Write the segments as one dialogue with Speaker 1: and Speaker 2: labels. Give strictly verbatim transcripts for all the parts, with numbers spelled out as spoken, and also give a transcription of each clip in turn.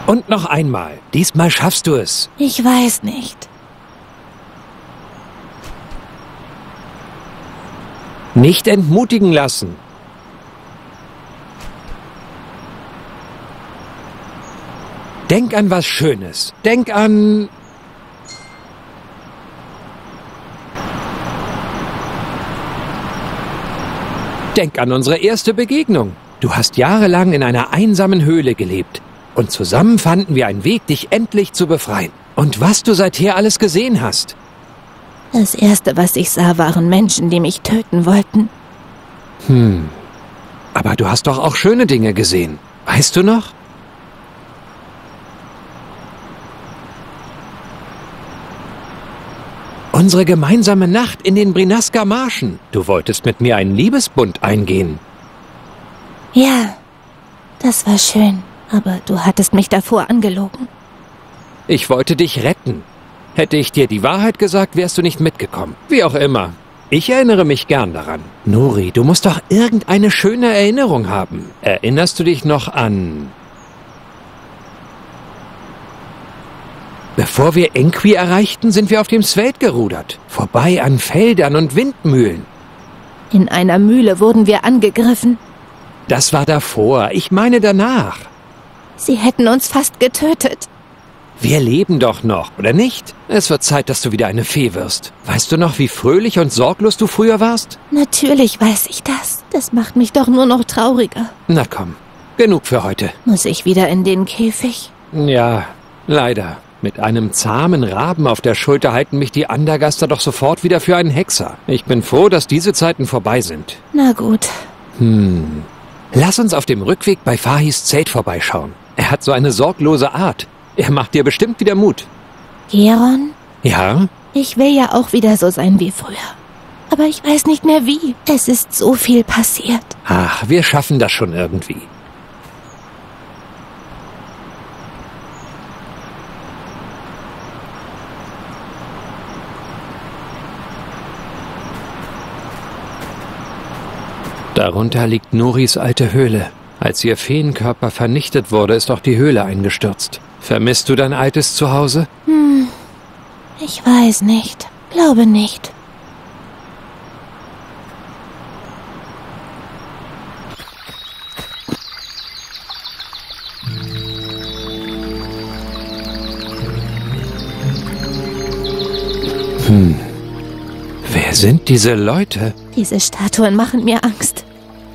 Speaker 1: Und noch einmal. Diesmal schaffst du es.
Speaker 2: Ich weiß nicht.
Speaker 1: Nicht entmutigen lassen. Denk an was Schönes. Denk an... Denk an unsere erste Begegnung. Du hast jahrelang in einer einsamen Höhle gelebt. Und zusammen fanden wir einen Weg, dich endlich zu befreien. Und was du seither alles gesehen hast.
Speaker 2: Das Erste, was ich sah, waren Menschen, die mich töten wollten.
Speaker 1: Hm. Aber du hast doch auch schöne Dinge gesehen. Weißt du noch? Unsere gemeinsame Nacht in den Brinaska-Marschen. Du wolltest mit mir einen Liebesbund eingehen.
Speaker 2: Ja, das war schön, aber du hattest mich davor angelogen.
Speaker 1: Ich wollte dich retten. Hätte ich dir die Wahrheit gesagt, wärst du nicht mitgekommen. Wie auch immer. Ich erinnere mich gern daran. Nuri, du musst doch irgendeine schöne Erinnerung haben. Erinnerst du dich noch an... Bevor wir Enqui erreichten, sind wir auf dem Sveld gerudert. Vorbei an Feldern und Windmühlen.
Speaker 2: In einer Mühle wurden wir angegriffen.
Speaker 1: Das war davor. Ich meine danach.
Speaker 2: Sie hätten uns fast getötet.
Speaker 1: Wir leben doch noch, oder nicht? Es wird Zeit, dass du wieder eine Fee wirst. Weißt du noch, wie fröhlich und sorglos du früher warst?
Speaker 2: Natürlich weiß ich das. Das macht mich doch nur noch trauriger.
Speaker 1: Na komm, genug für heute.
Speaker 2: Muss ich wieder in den Käfig?
Speaker 1: Ja, leider. Mit einem zahmen Raben auf der Schulter halten mich die Andergaster doch sofort wieder für einen Hexer. Ich bin froh, dass diese Zeiten vorbei sind.
Speaker 2: Na gut.
Speaker 1: Hm. Lass uns auf dem Rückweg bei Fahis Zelt vorbeischauen. Er hat so eine sorglose Art. Er macht dir bestimmt wieder Mut.
Speaker 2: Geron?
Speaker 1: Ja?
Speaker 2: Ich will ja auch wieder so sein wie früher. Aber ich weiß nicht mehr wie. Es ist so viel passiert.
Speaker 1: Ach, wir schaffen das schon irgendwie. Darunter liegt Nuris alte Höhle. Als ihr Feenkörper vernichtet wurde, ist auch die Höhle eingestürzt. Vermisst du dein altes Zuhause?
Speaker 2: Hm, ich weiß nicht. Glaube nicht.
Speaker 1: Hm. Wer sind diese Leute?
Speaker 2: Diese Statuen machen mir Angst.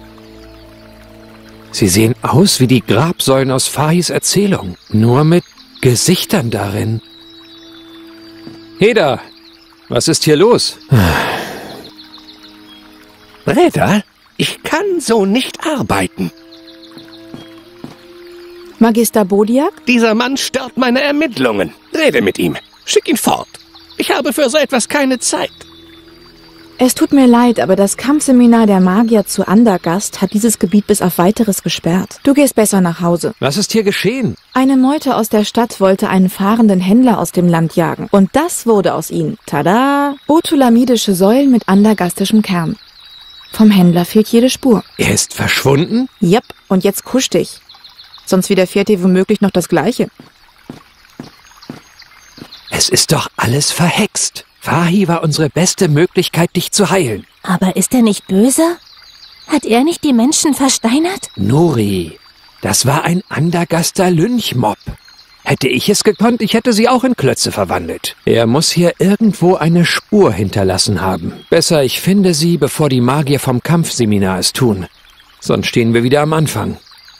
Speaker 1: Sie sehen aus wie die Grabsäulen aus Fahis Erzählung, nur mit Gesichtern darin. Heda, was ist hier los?
Speaker 3: Breda, ich kann so nicht arbeiten.
Speaker 4: Magister Bodiak?
Speaker 3: Dieser Mann stört meine Ermittlungen. Rede mit ihm. Schick ihn fort. Ich habe für so etwas keine Zeit.
Speaker 4: Es tut mir leid, aber das Kampfseminar der Magier zu Andergast hat dieses Gebiet bis auf Weiteres gesperrt. Du gehst besser nach Hause.
Speaker 1: Was ist hier geschehen?
Speaker 4: Eine Meute aus der Stadt wollte einen fahrenden Händler aus dem Land jagen. Und das wurde aus ihnen. Tada! Otulamidische Säulen mit andergastischem Kern. Vom Händler fehlt jede Spur.
Speaker 1: Er ist verschwunden?
Speaker 4: Jep, und jetzt kusch dich. Sonst widerfährt dir womöglich noch das Gleiche.
Speaker 1: Es ist doch alles verhext. Fahi war unsere beste Möglichkeit, dich zu heilen.
Speaker 2: Aber ist er nicht böse? Hat er nicht die Menschen versteinert?
Speaker 1: Nuri, das war ein Andergaster Lynchmob. Hätte ich es gekonnt, ich hätte sie auch in Klötze verwandelt. Er muss hier irgendwo eine Spur hinterlassen haben. Besser, ich finde sie, bevor die Magier vom Kampfseminar es tun. Sonst stehen wir wieder am Anfang.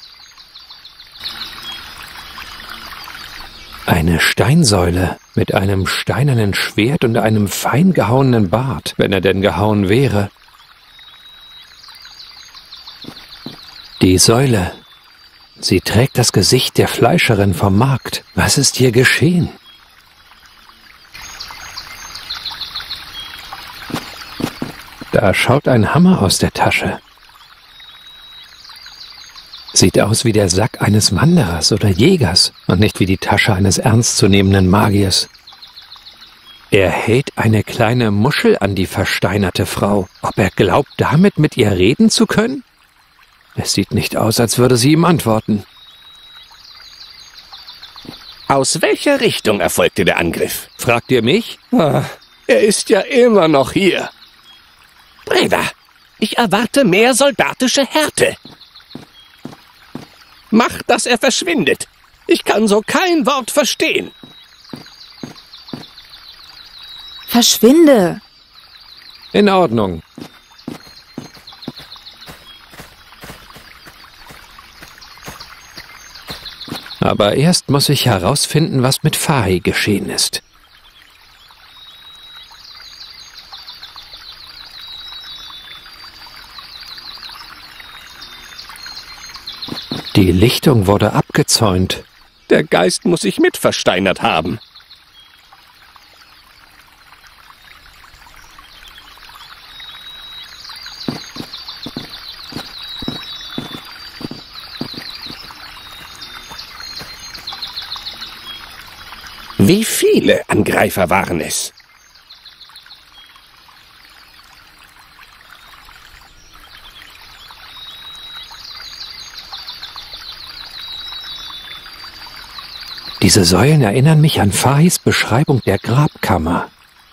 Speaker 1: Eine Steinsäule mit einem steinernen Schwert und einem fein gehauenen Bart, wenn er denn gehauen wäre. Die Säule. Sie trägt das Gesicht der Fleischerin vom Markt. Was ist hier geschehen? Da schaut ein Hammer aus der Tasche. Sieht aus wie der Sack eines Wanderers oder Jägers und nicht wie die Tasche eines ernstzunehmenden Magiers. Er hält eine kleine Muschel an die versteinerte Frau. Ob er glaubt, damit mit ihr reden zu können? Es sieht nicht aus, als würde sie ihm antworten.
Speaker 3: Aus welcher Richtung erfolgte der Angriff?
Speaker 1: Fragt ihr mich?
Speaker 3: Ah, er ist ja immer noch hier. Breda, ich erwarte mehr soldatische Härte. Mach, dass er verschwindet. Ich kann so kein Wort verstehen.
Speaker 4: Verschwinde!
Speaker 1: In Ordnung. Aber erst muss ich herausfinden, was mit Fahi geschehen ist. Die Lichtung wurde abgezäunt.
Speaker 3: Der Geist muss sich mit versteinert haben. Wie viele Angreifer waren es?
Speaker 1: Diese Säulen erinnern mich an Fahis Beschreibung der Grabkammer.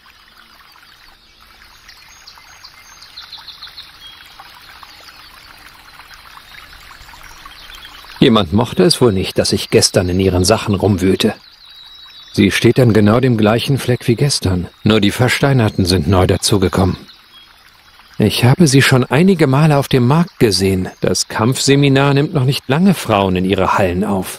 Speaker 1: Jemand mochte es wohl nicht, dass ich gestern in ihren Sachen rumwühlte. Sie steht an genau dem gleichen Fleck wie gestern, nur die Versteinerten sind neu dazugekommen. Ich habe sie schon einige Male auf dem Markt gesehen. Das Kampfseminar nimmt noch nicht lange Frauen in ihre Hallen auf.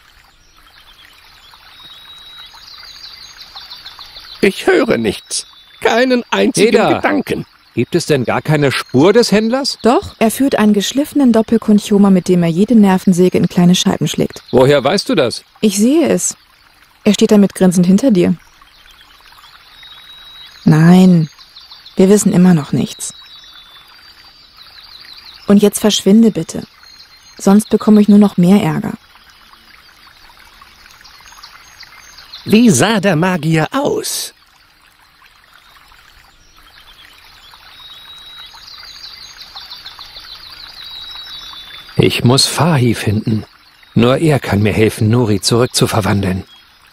Speaker 3: Ich höre nichts. Keinen einzigen
Speaker 1: Eda,
Speaker 3: Gedanken.
Speaker 1: Gibt es denn gar keine Spur des Händlers?
Speaker 4: Doch, er führt einen geschliffenen Doppelkonchomer, mit dem er jede Nervensäge in kleine Scheiben schlägt.
Speaker 1: Woher weißt du das?
Speaker 4: Ich sehe es. Er steht damit grinsend hinter dir. Nein, wir wissen immer noch nichts. Und jetzt verschwinde bitte. Sonst bekomme ich nur noch mehr Ärger.
Speaker 3: Wie sah der Magier aus?
Speaker 1: Ich muss Fahi finden. Nur er kann mir helfen, Nuri zurückzuverwandeln.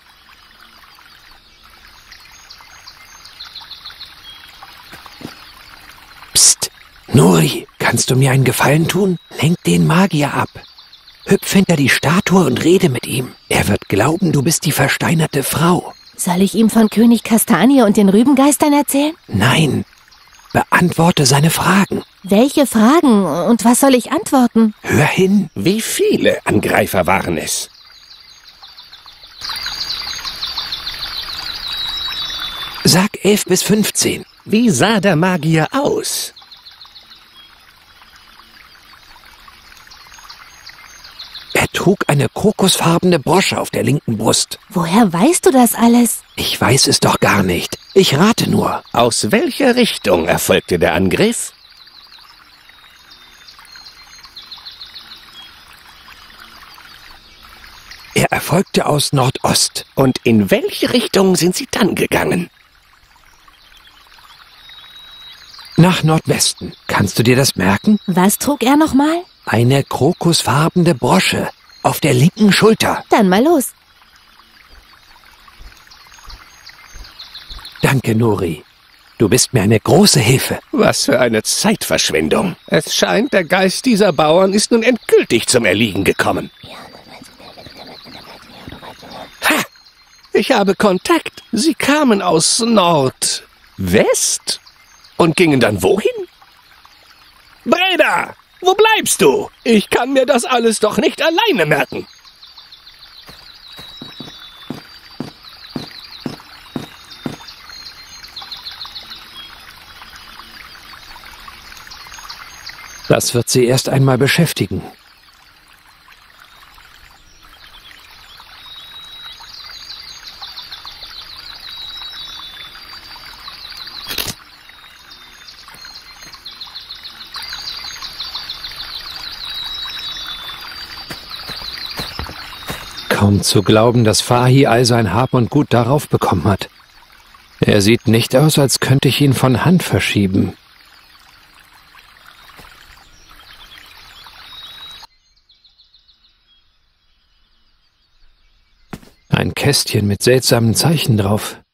Speaker 1: Psst, Nuri, kannst du mir einen Gefallen tun? Lenk den Magier ab. Hüpf hinter die Statue und rede mit ihm. Er wird glauben, du bist die versteinerte Frau.
Speaker 2: Soll ich ihm von König Kastanie und den Rübengeistern erzählen?
Speaker 1: Nein, beantworte seine Fragen.
Speaker 2: Welche Fragen und was soll ich antworten?
Speaker 1: Hör hin.
Speaker 3: Wie viele Angreifer waren es?
Speaker 1: Sag elf bis fünfzehn.
Speaker 3: Wie sah der Magier aus?
Speaker 1: Er trug eine kokosfarbene Brosche auf der linken Brust.
Speaker 2: Woher weißt du das alles?
Speaker 1: Ich weiß es doch gar nicht. Ich rate nur.
Speaker 3: Aus welcher Richtung erfolgte der Angriff?
Speaker 1: Er erfolgte aus Nordost.
Speaker 3: Und in welche Richtung sind sie dann gegangen?
Speaker 1: Nach Nordwesten. Kannst du dir das merken?
Speaker 2: Was trug er nochmal?
Speaker 1: Eine kokosfarbene Brosche auf der linken Schulter.
Speaker 2: Dann mal los.
Speaker 1: Danke, Nuri. Du bist mir eine große Hilfe.
Speaker 3: Was für eine Zeitverschwendung. Es scheint, der Geist dieser Bauern ist nun endgültig zum Erliegen gekommen. Ha! Ich habe Kontakt. Sie kamen aus Nordwest und gingen dann wohin? Breda! Wo bleibst du? Ich kann mir das alles doch nicht alleine merken.
Speaker 1: Das wird sie erst einmal beschäftigen. Kaum zu glauben, dass Fahi all sein Hab und Gut darauf bekommen hat. Er sieht nicht aus, als könnte ich ihn von Hand verschieben. Ein Kästchen mit seltsamen Zeichen drauf.